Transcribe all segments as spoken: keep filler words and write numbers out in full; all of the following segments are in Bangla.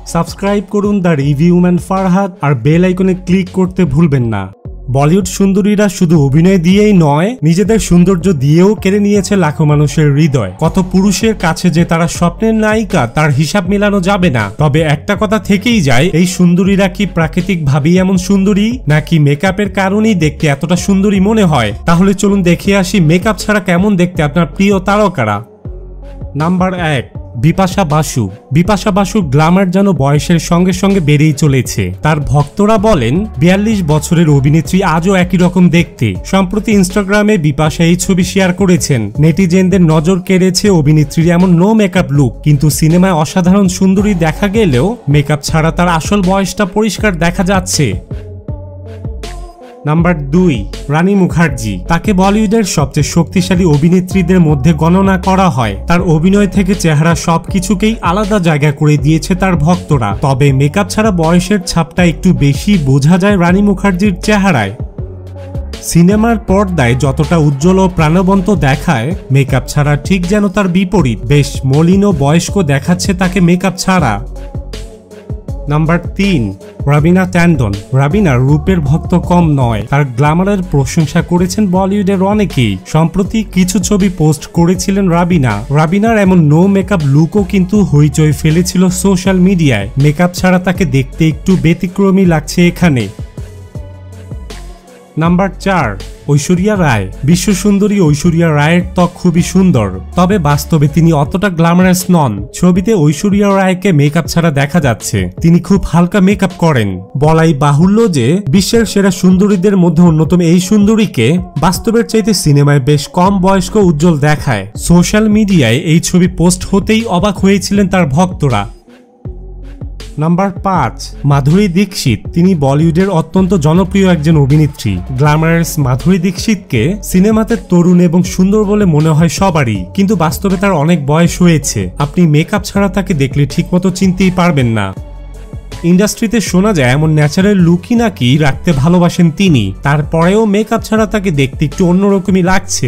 সাবস্ক্রাইব করুন দ্য রিভিউ ম্যান ফারহাদ আর বেল আইকনে ক্লিক করতে ভুলবেন না। বলিউড সুন্দরীরা শুধু অভিনয় দিয়েই নয়, নিজেদের সৌন্দর্য দিয়েও কেড়ে নিয়েছে লাখো মানুষের হৃদয়। কত পুরুষের কাছে যে তারা স্বপ্নের নায়িকা তার হিসাব মেলানো যাবে না। তবে একটা কথা থেকেই যায়, এই সুন্দরীরা কি প্রাকৃতিক ভাবেই এমন সুন্দরী, নাকি মেকআপের কারণেই দেখতে এতটা সুন্দরী মনে হয়? তাহলে চলুন দেখে আসি মেকআপ ছাড়া কেমন দেখতে আপনার প্রিয় তারকারা। নাম্বার এক, বিপাশা বাসু। বিপাশা বাসুর গ্ল্যামার যেন বয়সের সঙ্গে সঙ্গে বেড়েই চলেছে। তার ভক্তরা বলেন বিয়াল্লিশ বছরের অভিনেত্রী আজও একই রকম দেখতে। সম্প্রতি ইনস্টাগ্রামে বিপাশা এই ছবি শেয়ার করেছেন। নেটিজেনদের নজর কেড়েছে অভিনেত্রীর এমন নো মেকআপ লুক। কিন্তু সিনেমায় অসাধারণ সুন্দরী দেখা গেলেও মেকআপ ছাড়া তার আসল বয়সটা পরিষ্কার দেখা যাচ্ছে। নাম্বার দুই, রানী মুখার্জি। তাকে বলিউডের সবচেয়ে শক্তিশালী অভিনেত্রীদের মধ্যে গণনা করা হয়। তার অভিনয় থেকে চেহারা সবকিছুকেই আলাদা জায়গা করে দিয়েছে তার ভক্তরা। তবে মেকআপ ছাড়া বয়সের ছাপটা একটু বেশি বোঝা যায় রানী মুখার্জির চেহারায়। সিনেমার পর্দায় যতটা উজ্জ্বল ও প্রাণবন্ত দেখায়, মেকআপ ছাড়া ঠিক যেন তার বিপরীত। বেশ মলিন ও বয়স্ক দেখাচ্ছে তাকে মেকআপ ছাড়া। নাম্বার তিন, রাবিনা ট্যান্ডন। রাবিনার রূপের ভক্ত কম নয়। তার গ্ল্যামারের প্রশংসা করেছেন বলিউডের অনেকেই। সম্প্রতি কিছু ছবি পোস্ট করেছিলেন রাবিনা। রাবিনার এমন নো মেকআপ লুকও কিন্তু হইচই ফেলেছিল সোশ্যাল মিডিয়ায়। মেকআপ ছাড়া তাকে দেখতে একটু ব্যতিক্রমী লাগছে এখানে। নাম্বার চার, ঐশ্বরিয়া রায়। বিশ্বসুন্দরী ঐশ্বরিয়া রায়ের ত্বক খুবই সুন্দর, তবে বাস্তবে তিনি অতটা গ্ল্যামারাস নন। ছবিতে ঐশ্বরিয়া রায়কে মেকআপ ছাড়া দেখা যাচ্ছে। তিনি খুব হালকা মেকআপ করেন। বলাই বাহুল্য যে বিশ্বের সেরা সুন্দরীদের মধ্যে অন্যতম এই সুন্দরীকে বাস্তবের চাইতে সিনেমায় বেশ কম বয়স্ক উজ্জ্বল দেখায়। সোশ্যাল মিডিয়ায় এই ছবি পোস্ট হতেই অবাক হয়েছিলেন তার ভক্তরা। নাম্বার পাঁচ, মাধুরী দীক্ষিত। তিনি বলিউডের অত্যন্ত জনপ্রিয় একজন অভিনেত্রী। গ্ল্যামারাস মাধুরী দীক্ষিতকে সিনেমাতে তরুণ এবং সুন্দর বলে মনে হয় সবারই, কিন্তু বাস্তবে তার অনেক বয়স হয়েছে। আপনি মেকআপ ছাড়া তাকে দেখলে ঠিকমতো চিনতেই পারবেন না। ইন্ডাস্ট্রিতে শোনা যায় এমন ন্যাচারাল লুকই নাকি রাখতে ভালোবাসেন তিনি। তারপরেও মেকআপ ছাড়া তাকে দেখতে একটু অন্যরকমই লাগছে।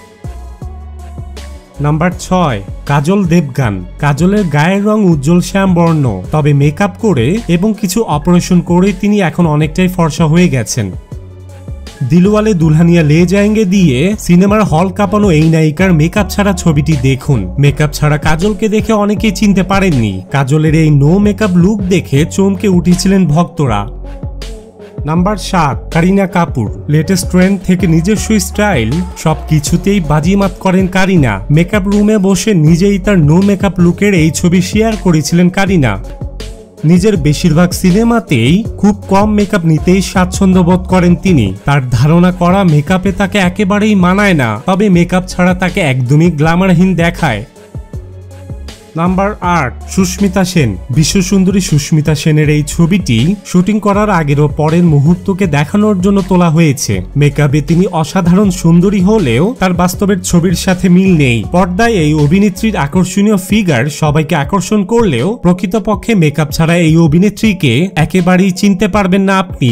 নাম্বার ছয়, কাজল দেবগান। কাজলের গায়ের রং উজ্জ্বল শ্যামবর্ণ, তবে মেকআপ করে এবং কিছু অপারেশন করে তিনি এখন অনেকটাই ফর্সা হয়ে গেছেন। দিলওয়ালে দুলহানিয়া লে যায়েঙ্গে দিয়ে সিনেমার হল কাঁপানো এই নায়িকার মেকআপ ছাড়া ছবিটি দেখুন। মেকআপ ছাড়া কাজলকে দেখে অনেকেই চিনতে পারেননি। কাজলের এই নো মেকআপ লুক দেখে চমকে উঠেছিলেন ভক্তরা। নাম্বার সাত, কারিনা কাপুর। লেটেস্ট ট্রেন্ড থেকে নিজস্ব স্টাইল সবকিছুতেই বাজিমাত করেন কারিনা। মেকআপ রুমে বসে নিজেই তার নো মেকআপ লুকের এই ছবি শেয়ার করেছিলেন কারিনা। নিজের বেশিরভাগ সিনেমাতেই খুব কম মেকআপ নিতেই স্বাচ্ছন্দ্য বোধ করেন তিনি। তার ধারণা করা মেকআপে তাকে একেবারেই মানায় না, তবে মেকআপ ছাড়া তাকে একদমই গ্ল্যামারহীন দেখায়। নাম্বার আট, সুস্মিতা সেন। বিশ্বসুন্দরী সুস্মিতা সেনের এই ছবিটি শুটিং করার আগের ও পরের মুহূর্তকে দেখানোর জন্য তোলা হয়েছে। মেকআপে তিনি অসাধারণ সুন্দরী হলেও তার বাস্তবের ছবির সাথে মিল নেই। পর্দায় এই অভিনেত্রীর আকর্ষণীয় ফিগার সবাইকে আকর্ষণ করলেও প্রকৃতপক্ষে মেকআপ ছাড়া এই অভিনেত্রীকে একেবারেই চিনতে পারবেন না আপনি।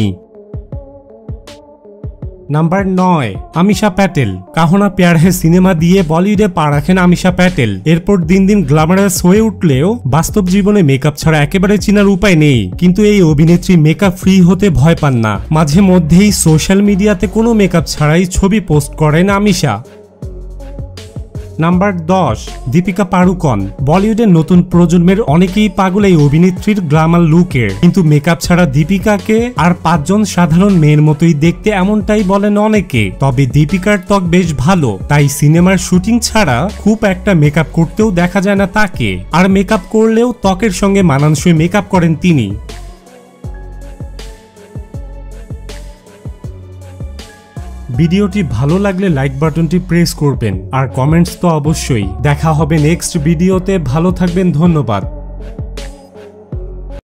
নাম্বার নয়, আমিষা প্যাটেল। কাহনা প্যার হ্যায় সিনেমা দিয়ে বলিউডে পা রাখেন আমিষা প্যাটেল। এরপর দিন দিন গ্ল্যামারাস হয়ে উঠলেও বাস্তব জীবনে মেকআপ ছাড়া একেবারে চিনার উপায় নেই। কিন্তু এই অভিনেত্রী মেকআপ ফ্রি হতে ভয় পান না। মাঝে মধ্যেই সোশ্যাল মিডিয়াতে কোনো মেকআপ ছাড়াই ছবি পোস্ট করেন আমিষা। নাম্বার দশ, দীপিকা পাড়ুকন। বলিউডের নতুন প্রজন্মের অনেকেই পাগল এই অভিনেত্রীর গ্ল্যামার লুকের, কিন্তু মেকআপ ছাড়া দীপিকাকে আর পাঁচজন সাধারণ মেয়ের মতোই দেখতে, এমনটাই বলেন অনেকে। তবে দীপিকার ত্বক বেশ ভালো, তাই সিনেমার শুটিং ছাড়া খুব একটা মেকআপ করতেও দেখা যায় না তাকে। আর মেকআপ করলেও ত্বকের সঙ্গে মানানসই মেকআপ করেন তিনি। ভিডিওটি ভালো লাগলে লাইক বাটনটি প্রেস করবেন, আর কমেন্টস তো অবশ্যই। দেখা হবে নেক্সট ভিডিওতে। ভালো থাকবেন, ধন্যবাদ।